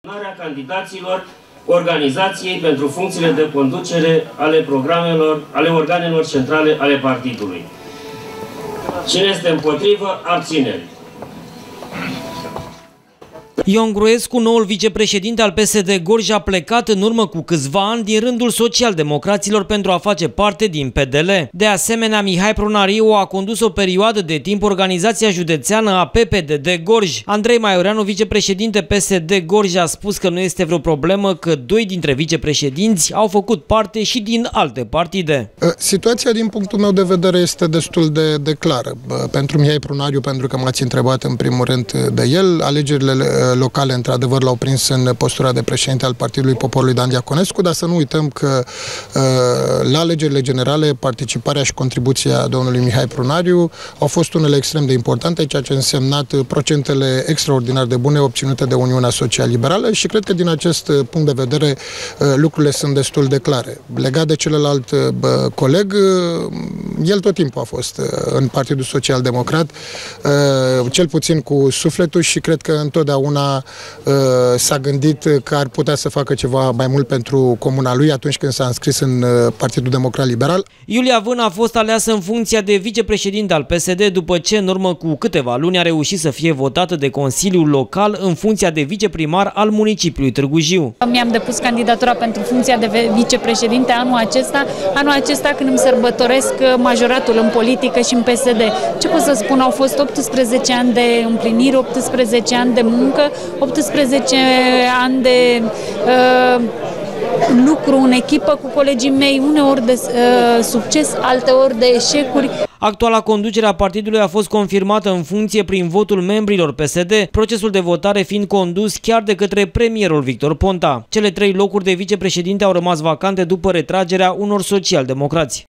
Candidaților organizației pentru funcțiile de conducere ale organelor centrale ale partidului. Cine este împotrivă, abțineri. Ion Gruescu, noul vicepreședinte al PSD Gorj, a plecat în urmă cu câțiva ani din rândul social-democraților pentru a face parte din PDL. De asemenea, Mihai Prunariu a condus o perioadă de timp organizația județeană a PPDD Gorj. Andrei Maioreanu, vicepreședinte PSD Gorj, a spus că nu este vreo problemă, că doi dintre vicepreședinți au făcut parte și din alte partide. Situația, din punctul meu de vedere, este destul de clară. Pentru Mihai Prunariu, pentru că m-ați întrebat în primul rând de el, alegerile locale, într-adevăr, l-au prins în postura de președinte al Partidului Poporului Dan Diaconescu, dar să nu uităm că la alegerile generale participarea și contribuția domnului Mihai Prunariu au fost unele extrem de importante, ceea ce a însemnat procentele extraordinar de bune obținute de Uniunea Social-Liberală și cred că din acest punct de vedere lucrurile sunt destul de clare. Legat de celălalt coleg, el tot timpul a fost în Partidul Social-Democrat, cel puțin cu sufletul, și cred că întotdeauna s-a gândit că ar putea să facă ceva mai mult pentru comuna lui atunci când s-a înscris în Partidul Democrat Liberal. Iulia Vân a fost aleasă în funcția de vicepreședinte al PSD după ce în urmă cu câteva luni a reușit să fie votată de Consiliul Local în funcția de viceprimar al municipiului Târgu Jiu. Mi-am depus candidatura pentru funcția de vicepreședinte anul acesta când îmi sărbătoresc majoratul în politică și în PSD. Ce pot să spun, au fost 18 ani de împliniri, 18 ani de muncă, 18 ani de lucru în echipă cu colegii mei, uneori de succes, alteori de eșecuri. Actuala conducere a partidului a fost confirmată în funcție prin votul membrilor PSD, procesul de votare fiind condus chiar de către premierul Victor Ponta. Cele 3 locuri de vicepreședinte au rămas vacante după retragerea unor social-democrați.